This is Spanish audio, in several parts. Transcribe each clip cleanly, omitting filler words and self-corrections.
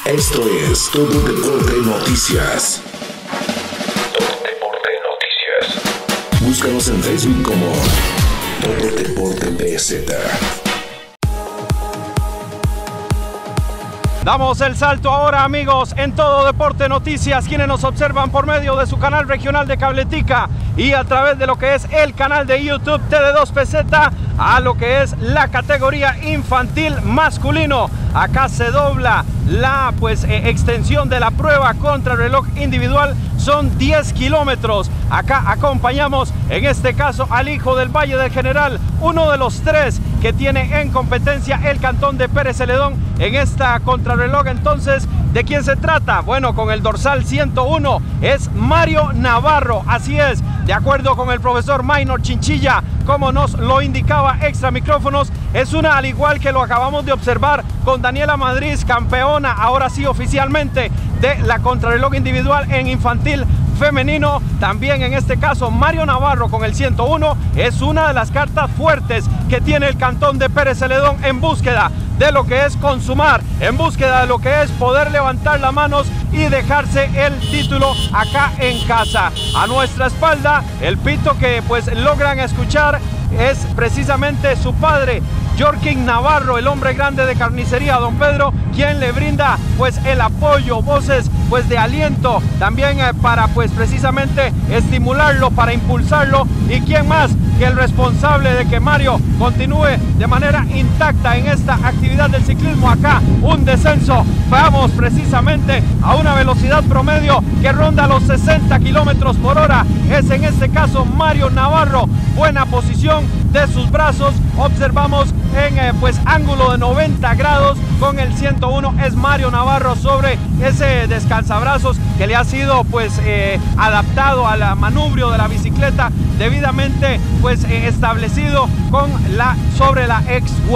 Esto es Todo Deporte Noticias. Todo Deporte Noticias. Búscanos en Facebook como Todo Deporte BZ. Damos el salto ahora, amigos, en Todo Deporte Noticias, quienes nos observan por medio de su canal regional de Cabletica y a través de lo que es el canal de YouTube TD2PZ, a lo que es la categoría infantil masculino. Acá se dobla la extensión de la prueba contra reloj individual, son 10 kilómetros. Acá acompañamos en este caso al hijo del Valle del General, uno de los 3 que tiene en competencia el cantón de Pérez Celedón en esta contrarreloj. Entonces, ¿de quién se trata? Bueno, con el dorsal 101 es Mario Navarro, así es, de acuerdo con el profesor Maynor Chinchilla, como nos lo indicaba extra micrófonos, es una al igual que lo acabamos de observar con Daniela Madrid, campeona ahora sí oficialmente de la contrarreloj individual en infantil femenino. También en este caso Mario Navarro con el 101 es una de las cartas fuertes que tiene el cantón de Pérez Celedón en búsqueda de lo que es consumar, en búsqueda de lo que es poder levantar las manos y dejarse el título acá en casa. A nuestra espalda el pito que logran escuchar es precisamente su padre, Jorkin Navarro, el hombre grande de carnicería Don Pedro, quien le brinda el apoyo, voces de aliento también para precisamente estimularlo, para impulsarlo. Y quién más que el responsable de que Mario continúe de manera intacta en esta actividad del ciclismo. Acá un descenso, vamos precisamente a una velocidad promedio que ronda los 60 kilómetros por hora. Es en este caso Mario Navarro, buena posición de sus brazos, observamos en ángulo de 90 grados con el 101 es Mario Navarro sobre ese descansabrazos que le ha sido adaptado al manubrio de la bicicleta, debidamente establecido con sobre la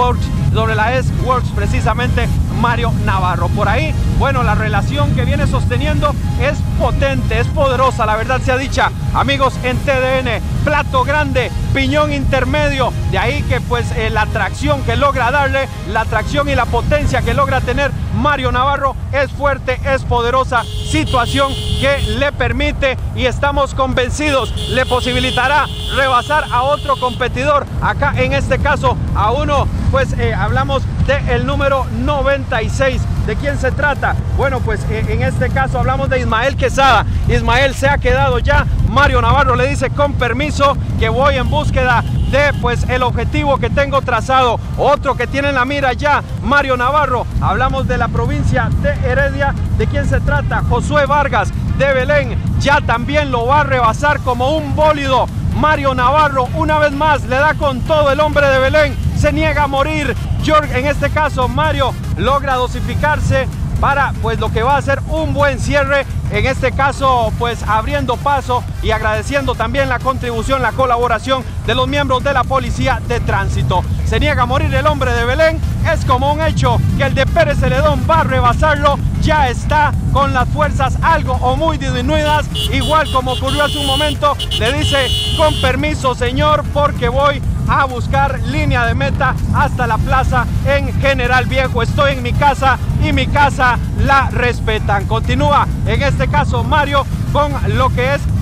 S-Works precisamente Mario Navarro. Por ahí, bueno, la relación que viene sosteniendo es potente, es poderosa, la verdad sea dicha, amigos, en TDN, plato grande, piñón intermedio, de ahí que la tracción que logra darle, la tracción y la potencia que logra tener Mario Navarro es fuerte, es poderosa, situación que le permite y estamos convencidos le posibilitará rebasar a otro competidor, acá en este caso a uno, hablamos del número 96. ¿De quién se trata? Bueno, en este caso hablamos de Ismael Quesada. Ismael se ha quedado ya, Mario Navarro le dice con permiso que voy en búsqueda de el objetivo que tengo trazado. Otro que tiene en la mira ya, Mario Navarro, hablamos de la provincia de Heredia. ¿De quién se trata? Josué Vargas de Belén, ya también lo va a rebasar como un bólido. Mario Navarro una vez más le da con todo, el hombre de Belén se niega a morir. En este caso Mario logra dosificarse para lo que va a ser un buen cierre, en este caso abriendo paso y agradeciendo también la contribución, la colaboración de los miembros de la policía de tránsito. Se niega a morir el hombre de Belén, es como un hecho que el de Pérez Celedón va a rebasarlo, ya está con las fuerzas algo o muy disminuidas, igual como ocurrió hace un momento, le dice con permiso señor porque voy a buscar línea de meta hasta la plaza en General Viejo, estoy en mi casa y mi casa la respetan. Continúa en este caso Mario con lo que es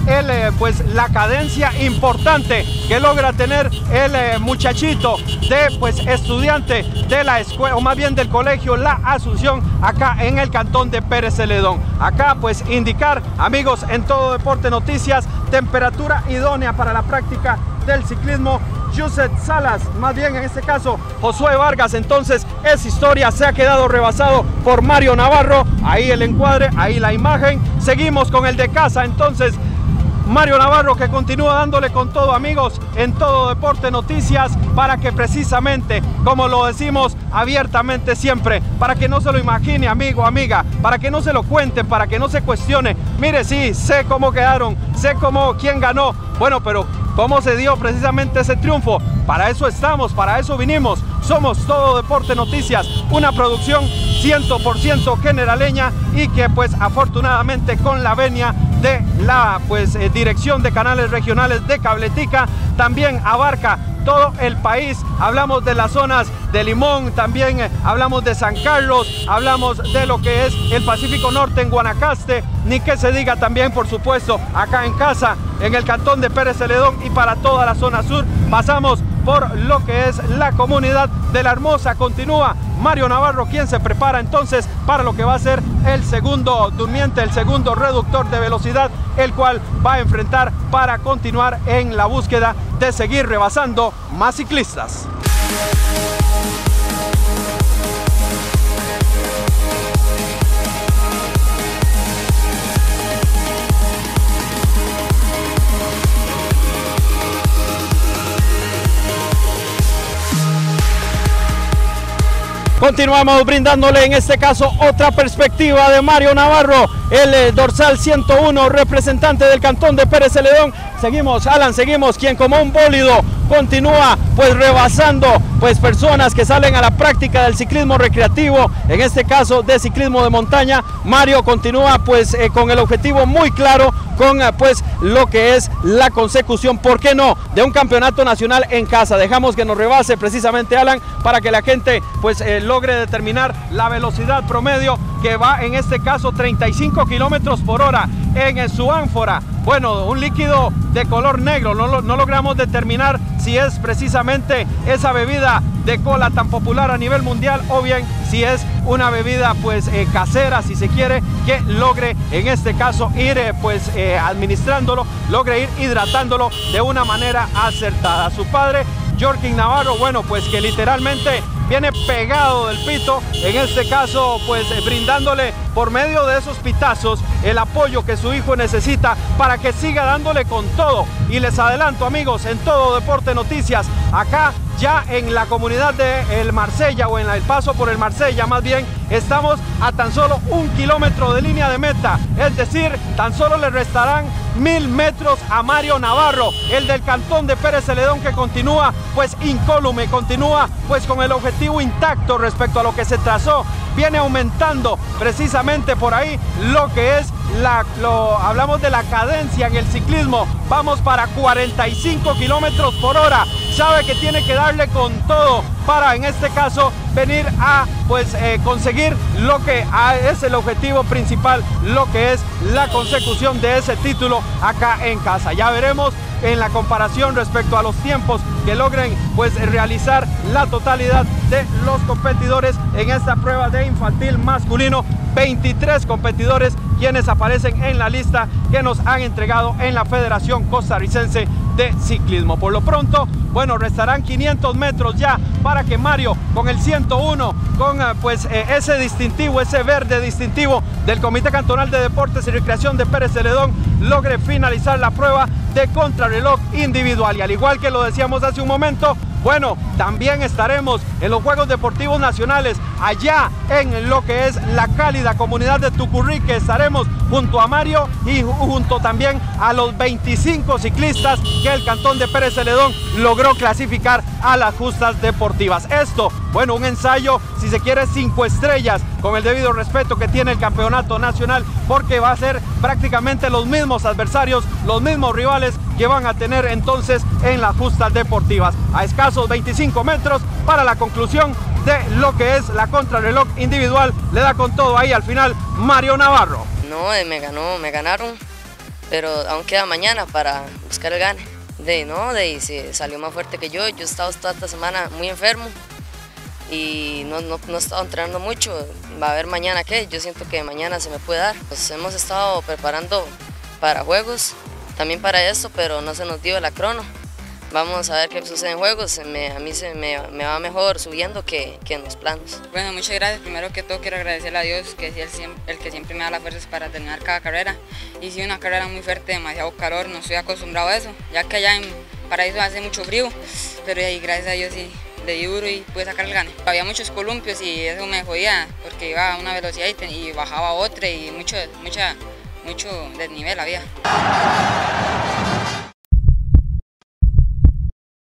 la cadencia importante que logra tener el muchachito de estudiante de la escuela, o más bien del colegio La Asunción, acá en el cantón de Pérez Celedón. Acá indicar, amigos, en Todo Deporte Noticias, temperatura idónea para la práctica del ciclismo. Joseph Salas, más bien en este caso Josué Vargas, entonces es historia, se ha quedado rebasado por Mario Navarro. Ahí el encuadre, ahí la imagen. Seguimos con el de casa, entonces Mario Navarro que continúa dándole con todo, amigos, en Todo Deporte Noticias, para que precisamente, como lo decimos abiertamente siempre, para que no se lo imagine, amigo, amiga, para que no se lo cuente, para que no se cuestione. Mire, sí, sé cómo quedaron, sé quién ganó, bueno, pero cómo se dio precisamente ese triunfo. Para eso estamos, para eso vinimos. Somos Todo Deporte Noticias, una producción 100% generaleña y que afortunadamente con la venia de la dirección de canales regionales de Cabletica también abarca todo el país. Hablamos de las zonas de Limón, también hablamos de San Carlos, hablamos de lo que es el Pacífico Norte en Guanacaste, ni que se diga también, por supuesto, acá en casa, en el cantón de Pérez Celedón y para toda la zona sur. Pasamos por lo que es la comunidad de La Hermosa. Continúa Mario Navarro, quien se prepara entonces para lo que va a ser el segundo durmiente, el segundo reductor de velocidad, el cual va a enfrentar para continuar en la búsqueda de seguir rebasando más ciclistas. Continuamos brindándole en este caso otra perspectiva de Mario Navarro, el dorsal 101, representante del cantón de Pérez Celedón. Seguimos, Alan, seguimos, quien como un bólido continúa pues rebasando pues personas que salen a la práctica del ciclismo recreativo, en este caso de ciclismo de montaña. Mario continúa pues con el objetivo muy claro, con pues lo que es la consecución, ¿por qué no?, de un campeonato nacional en casa. Dejamos que nos rebase precisamente Alan para que la gente pues logre determinar la velocidad promedio, que va en este caso 35 kilómetros por hora en su ánfora. Bueno, un líquido de color negro, no logramos determinar si es precisamente esa bebida de cola tan popular a nivel mundial o bien si es una bebida pues casera, si se quiere, que logre en este caso ir administrándolo, logre ir hidratándolo de una manera acertada. Su padre, Jorkin Navarro, bueno, pues que literalmente viene pegado del pito, en este caso pues brindándole por medio de esos pitazos el apoyo que su hijo necesita para que siga dándole con todo. Y les adelanto, amigos, en Todo Deporte Noticias, acá ya en la comunidad de El Marsella, o en el paso por El Marsella más bien, estamos a tan solo 1 kilómetro de línea de meta, es decir, tan solo le restarán 1000 metros a Mario Navarro, el del cantón de Pérez Celedón, que continúa pues incólume, continúa pues con el objetivo intacto respecto a lo que se trazó. Viene aumentando precisamente por ahí lo que es hablamos de la cadencia en el ciclismo. Vamos para 45 kilómetros por hora. Sabe que tiene que darle con todo para, en este caso, venir a pues conseguir lo que es el objetivo principal, lo que es la consecución de ese título acá en casa. Ya veremos en la comparación respecto a los tiempos que logren pues realizar la totalidad de los competidores en esta prueba de infantil masculino. 23 competidores quienes aparecen en la lista que nos han entregado en la Federación Costarricense de Ciclismo. Por lo pronto, bueno, restarán 500 metros ya para que Mario, con el 101, con ese distintivo, ese verde distintivo del Comité Cantonal de Deportes y Recreación de Pérez Celedón, logre finalizar la prueba de contrarreloj individual. Y al igual que lo decíamos hace un momento, bueno, también estaremos en los Juegos Deportivos Nacionales, allá en lo que es la cálida comunidad de Tucurrique. Estaremos junto a Mario y junto también a los 25 ciclistas que el cantón de Pérez Celedón logró clasificar a las justas deportivas. Esto, bueno, un ensayo, si se quiere, 5 estrellas, con el debido respeto que tiene el campeonato nacional, porque va a ser prácticamente los mismos adversarios, los mismos rivales que van a tener entonces en las justas deportivas. A escasos 25 metros para la conclusión de lo que es la contrarreloj individual, le da con todo ahí al final Mario Navarro. No, me ganaron, pero aún queda mañana para buscar el gane. Se salió más fuerte que yo he estado toda esta semana muy enfermo y no he estado entrenando mucho. Va a ver mañana qué, yo siento que mañana se me puede dar. Pues hemos estado preparando para juegos, también para esto, pero no se nos dio la crono. Vamos a ver qué sucede en juegos. A mí me va mejor subiendo que en los planos. Bueno, muchas gracias. Primero que todo quiero agradecerle a Dios, que es el que siempre me da las fuerzas para terminar cada carrera. Hice una carrera muy fuerte, demasiado calor, no estoy acostumbrado a eso, ya que allá en Paraíso hace mucho frío, pero ahí gracias a Dios sí le di duro y pude sacar el gane. Había muchos columpios y eso me jodía porque iba a una velocidad y bajaba a otra y mucho desnivel había.